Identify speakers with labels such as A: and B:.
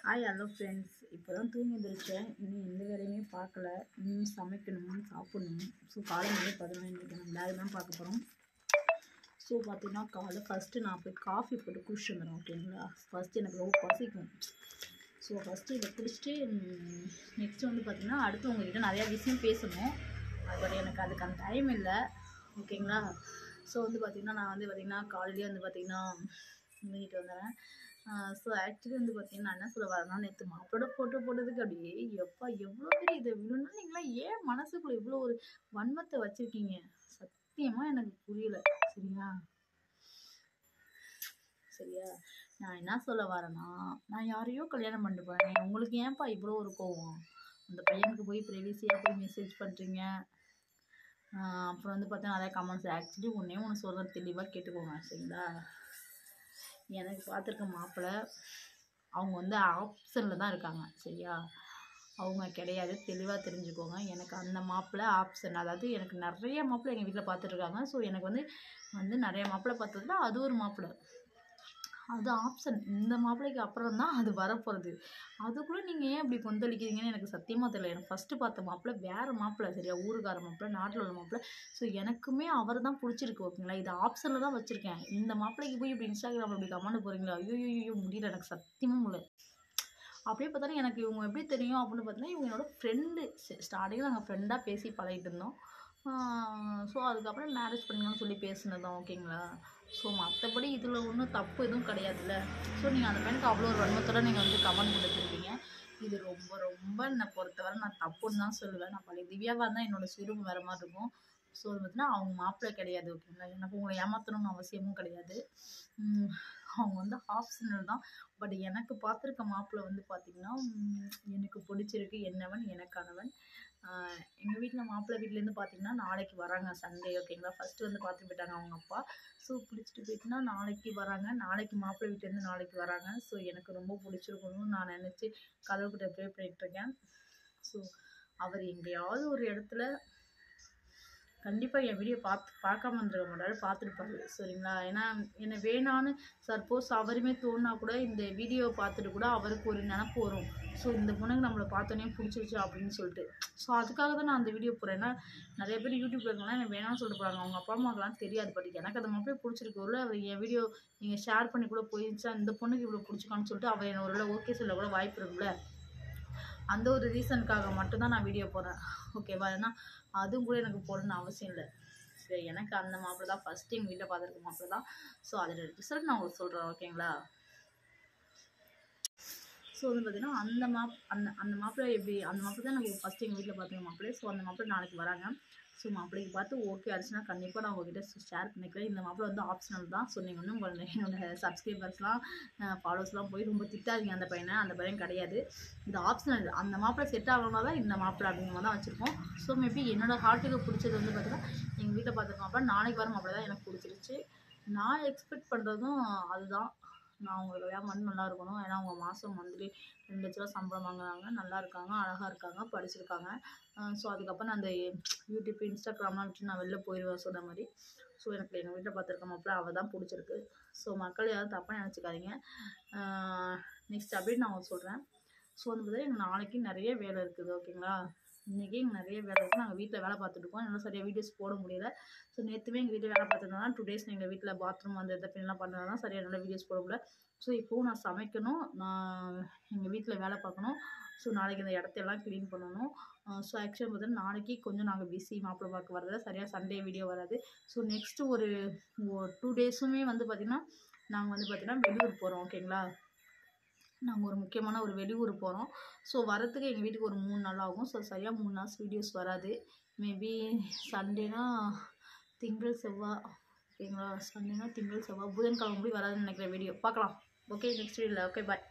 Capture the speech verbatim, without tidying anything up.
A: Hi hello friends. இப்போ தான் தூங்கி எழுந்திரிச்சேன். இன்னும் எந்த வேலையுமே பார்க்கல. இன்னும் சமைக்கணும், சாப்பிடணும். ஸோ காலையிலேயே பதினொன்று மணிக்கு நம்ம வேலை தான் பார்க்க போகிறோம். ஸோ பார்த்தீங்கன்னா காலைல ஃபஸ்ட்டு நான் போய் காஃபி போட்டு குடிச்சிட்டு வந்துடுறேன். ஓகேங்களா? ஃபஸ்ட்டு எனக்கு ரொம்ப பசிக்கும். ஸோ ஃபஸ்ட்டு இதை குடிச்சிட்டு நெக்ஸ்ட்டு வந்து பார்த்திங்கன்னா அடுத்து உங்கள்கிட்ட நிறையா விஷயம் பேசணும். பட் எனக்கு அதுக்கான டைம் இல்லை. ஓகேங்களா? ஸோ வந்து பார்த்திங்கன்னா நான் வந்து பார்த்திங்கன்னா காலையிலேயே வந்து பார்த்திங்கன்னா வீட்டு வந்துடுறேன். ஸோ ஆக்சுவலி வந்து பார்த்தீங்கன்னா நான் என்ன சொல்ல வரேன்னா, நேற்று மாப்பிளோட ஃபோட்டோ போட்டதுக்கு அப்படியே எப்பா எவ்வளோ பெரிய இது இவ்வளோ நீங்களாம் ஏன் மனசுக்குள்ளே இவ்வளோ ஒரு வன்மத்தை வச்சுருக்கீங்க? சத்தியமாக எனக்கு புரியல. சரியா சரியா நான் என்ன சொல்ல வரேன்னா, நான் யாரையோ கல்யாணம் பண்ணிட்டு போகிறேன். உங்களுக்கு ஏன்ப்பா இவ்வளோ ஒரு கோவம்? அந்த பையனுக்கு போய் ப்ரைவசியாக போய் மெசேஜ் பண்ணுறீங்க. அப்புறம் வந்து பார்த்தீங்கன்னா நிறையா கமெண்ட்ஸ். ஆக்சுவலி ஒன்றே ஒன்று சொல்கிறேன், தெளிவாக கேட்டுக்கோங்க. சரிங்களா? எனக்கு பார்த்துருக்க மாப்பிள்ளை அவங்க வந்து ஆப்ஷனில் தான் இருக்காங்க. சரியா? அவங்க கிடையாது, தெளிவாக தெரிஞ்சுக்கோங்க. எனக்கு அந்த மாப்பிள்ளை ஆப்ஷன். அதாவது எனக்கு நிறைய மாப்பிள்ளை எங்கள் வீட்டில் பார்த்துட்ருக்காங்க. ஸோ எனக்கு வந்து வந்து நிறைய மாப்பிள்ளை பார்த்ததுல அது ஒரு மாப்பிள்ளை, அது ஆப்ஷன். இந்த மாப்பிள்ளைக்கு அப்புறம் தான் அது வரப்போகிறது. அதுக்குள்ளே நீங்கள் ஏன் இப்படி கொந்தளிக்கிறீங்கன்னு எனக்கு சத்தியமாக தெரியல. எனக்கு ஃபஸ்ட்டு பார்த்த மாப்பிள்ளை வேறு மாப்பிள்ளை. சரியா? ஊருக்கார மாப்பிள்ளை, நாட்டில் உள்ள மாப்பிள்ளை. ஸோ எனக்குமே அவர் தான் பிடிச்சிருக்கு. ஓகேங்களா? இது ஆப்ஷனில் தான் வச்சுருக்கேன். இந்த மாப்பிள்ளைக்கு போய் இப்படி இன்ஸ்டாகிராமில் இப்படி கமெண்ட் போகிறீங்களா? ஐயோ ஐயோ முடியல, எனக்கு சத்தியமாக முடியல. அப்படியே பார்த்தாலும் எனக்கு இவங்க எப்படி தெரியும் அப்படின்னு பார்த்தீங்கன்னா, இவங்க என்னோடய ஃப்ரெண்டு. ஸ்டார்டிங்கில் நாங்கள் ஃப்ரெண்டாக பேசி பழகிட்டு இருந்தோம். ஸோ அதுக்கப்புறம் மேரேஜ் பண்ணிக்கலாம்னு சொல்லி பேசினதான். ஓகேங்களா? ஸோ மற்றபடி இதில் ஒன்றும் தப்பு எதுவும் கிடையாதுல்ல. ஸோ நீங்கள் அந்த பையனுக்கு அவ்வளோ ஒரு வன்மத்தோடு நீங்கள் வந்து கமெண்ட் கொடுத்துருக்கீங்க. இது ரொம்ப ரொம்ப என்னை பொறுத்தவரை நான் தப்புன்னு தான் சொல்லுவேன். நான் பழைய திவ்யாவாக இருந்தால் என்னோடய சுரூபம் வேறு மாதிரி இருக்கும். ஸோ அது பார்த்தீங்கன்னா அவங்க மாப்பிள்ளை கிடையாது. ஓகேங்களா? எனக்கு உங்களை ஏமாற்றணும்னு அவசியமும் கிடையாது. அவங்க வந்து ஆப்ஷனல் தான். பட் எனக்கு பார்த்துருக்க மாப்பிள்ளை வந்து பார்த்திங்கன்னா எனக்கு பிடிச்சிருக்கு. என்னவன் எனக்கானவன். எங்கள் வீட்டில் மாப்பிள்ளை வீட்டிலேருந்து பார்த்திங்கன்னா நாளைக்கு வராங்க சண்டே. ஓகேங்களா? ஃபஸ்ட்டு வந்து பார்த்துட்டு போயிட்டாங்க அவங்க அப்பா. ஸோ பிடிச்சிட்டு போயிட்டுனா நாளைக்கு வராங்க. நாளைக்கு மாப்பிள்ளை வீட்டிலேருந்து நாளைக்கு வராங்க. ஸோ எனக்கு ரொம்ப பிடிச்சிருக்கணும்னு நான் நினச்சி கடவுள்கிட்ட ப்ரே பண்ணிகிட்ருக்கேன். ஸோ அவர் எங்கேயாவது ஒரு இடத்துல கண்டிப்பாக என் வீடியோ பார்த்து பார்க்காம இருந்துருக்க மாட்டாரு, பார்த்துருப்பாரு. சரிங்களா? ஏன்னா என்னை வேணான்னு சப்போஸ் அவருமே தோணுனா கூட இந்த வீடியோவை பார்த்துட்டு கூட அவருக்கு ஒரு நினப்பு வரும். ஸோ இந்த பொண்ணுக்கு நம்மளை பார்த்தோன்னே பிடிச்சிருச்சு அப்படின்னு சொல்லிட்டு. ஸோ அதுக்காக தான் நான் அந்த வீடியோ போடுறேன். ஏன்னா நிறைய பேர் யூடியூப்ல இருக்கலாம் எனக்கு வேணாம்னு சொல்லிட்டு போகிறாங்க. அவங்க அப்பா அம்மாக்கெல்லாம் தெரியாது. பட் எனக்கு அந்த மாப்பிள்ளை பிடிச்சிருக்கு. ஒரு அவர் என் வீடியோ நீங்கள் ஷேர் பண்ணி கூட போயிருச்சா இந்த பொண்ணுக்கு இவ்வளோ பிடிச்சிக்கான்னு சொல்லிட்டு அவர் என்ன ஒரு ஓகே சொல்ல கூட வாய்ப்பு இருக்குல்ல. அந்த ஒரு ரீசனுக்காக மட்டும்தான் நான் வீடியோ போடுறேன். ஓகேவா? ஏன்னா அதுவும் கூட எனக்கு போடணும்னு அவசியம் இல்லை. சரி, எனக்கு அந்த மாப்பிள்ளை தான் ஃபஸ்ட்டு எங்கள் வீட்டில் பார்த்துருக்க மாப்பிள்ளை தான். ஸோ அதோட ரிசல்ட் நான் உங்களுக்கு சொல்கிறேன். ஓகேங்களா? ஸோ வந்து பார்த்திங்கன்னா அந்த மாப் அந்த அந்த மாப்பிள்ளை எப்படி அந்த மாப்பிள்ளை தான் நம்ம ஃபஸ்ட்டு எங்கள் வீட்டில் பார்த்துருக்க மாப்பிள்ளை. ஸோ அந்த மாப்பிள்ளை நாளைக்கு வராங்க. ஸோ மாப்பிள்ளைக்கு பார்த்து ஓகே ஆச்சுன்னா கண்டிப்பாக நான் உங்கள்கிட்ட ஷேர் பண்ணிக்கிறேன். இந்த மாப்பிள்ளை வந்து ஆப்ஷனல் தான். ஸோ நீங்கள் வந்து உங்கள் என்னோடய சப்ஸ்கிரைபர்ஸ்லாம் ஃபாலோவர்ஸ்லாம் போய் ரொம்ப திட்டாதீங்க அந்த பையனை. அந்த பையன் கிடையாது, இது ஆப்ஷனல். அந்த மாப்பிள்ளை செட் ஆகணும்னா தான் இந்த மாப்பிள்ளை அப்படிங்கிற மாதிரி தான் வச்சுருக்கோம். ஸோ மேபி என்னோடய ஹார்ட்டுக்கு பிடிச்சது வந்து பார்த்திங்கன்னா எங்கள் வீட்டில் பார்த்துருக்க மாப்பிள்ளை நாளைக்கு வர மாப்பிள்ளை தான் எனக்கு பிடிச்சிருச்சு. நான் எக்ஸ்பெக்ட் பண்ணுறதும் அதுதான். நான் அவங்களுக்கு கல்யாணம் பண்ணி நல்லா இருக்கணும். ஏன்னா அவங்க மாதம் மந்த்லி ரெண்டு லட்ச ரூபா சம்பளம் வாங்குறாங்க, நல்லா இருக்காங்க, அழகாக இருக்காங்க, படிச்சிருக்காங்க. ஸோ அதுக்கப்புறம் நான் அந்த யூடியூப் இன்ஸ்டாகிராம்லாம் விட்டு நான் வெளில போயிடுவேன் சொன்ன மாதிரி. ஸோ எனக்கு எங்கள் வீட்டில் பார்த்துருக்க மாப்பிள்ளை அவள் தான் பிடிச்சிருக்கு. ஸோ மக்கள் யாரும் தப்பாக நினச்சிக்காதீங்க. நெக்ஸ்ட் அப்டேட் நான் உங்களுக்கு சொல்கிறேன். ஸோ வந்து பார்த்தீங்கன்னா எங்கள் நாளைக்கு நிறைய வேலை இருக்குது. ஓகேங்களா? இன்றைக்கி எங்கள் நிறைய வேலை இருக்குது. நாங்கள் வீட்டில் வேலை பார்த்துட்ருக்கோம். என்னால் சரியாக வீடியோஸ் போட முடியல. ஸோ நேற்றுமே எங்கள் வீட்டில் வேலை பார்த்துருந்தா டூ டேஸ் எங்கள் வீட்டில் பாத்ரூம் அந்த இதை பின்னெல்லாம் பண்ணால் தான் சரியாக நல்லா வீடியோஸ் போட முடியல. ஸோ இப்போவும் நான் சமைக்கணும், நான் எங்கள் வீட்டில் வேலை பார்க்கணும். ஸோ நாளைக்கு இந்த இடத்தையெல்லாம் க்ளீன் பண்ணணும். ஸோ ஆக்சுவலாக பார்த்தீங்கன்னா நாளைக்கு கொஞ்சம் நாங்கள் பிஸி. மாப்பிள்ளை பார்க்க வரதில் சரியாக சண்டே வீடியோ வராது. ஸோ நெக்ஸ்ட்டு ஒரு டூ டேஸுமே வந்து பார்த்திங்கன்னா நாங்கள் வந்து பார்த்திங்கன்னா வெளியூர் போகிறோம். ஓகேங்களா? நாங்கள் ஒரு முக்கியமான ஒரு வெளியூர் போகிறோம். ஸோ வரத்துக்கு எங்கள் வீட்டுக்கு ஒரு மூணு நாள் ஆகும். ஸோ சரியாக மூணு நாள் வீடியோஸ் வராது. மேபி சண்டேனா திங்கள் செவ்வாய். ஓகேங்களா? சண்டேனா திங்கள் செவ்வாய் புதன்கிழமை முடி வராதுன்னு நினைக்கிறேன் வீடியோ. பார்க்கலாம். ஓகே, நெக்ஸ்ட் வீடியோவில். ஓகே, பாய்.